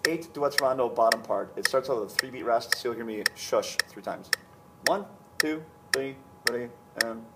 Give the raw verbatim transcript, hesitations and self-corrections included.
Eight Duets Rondo bottom part. It starts with a three beat rest, so you'll hear me shush three times. One, two, three, ready, and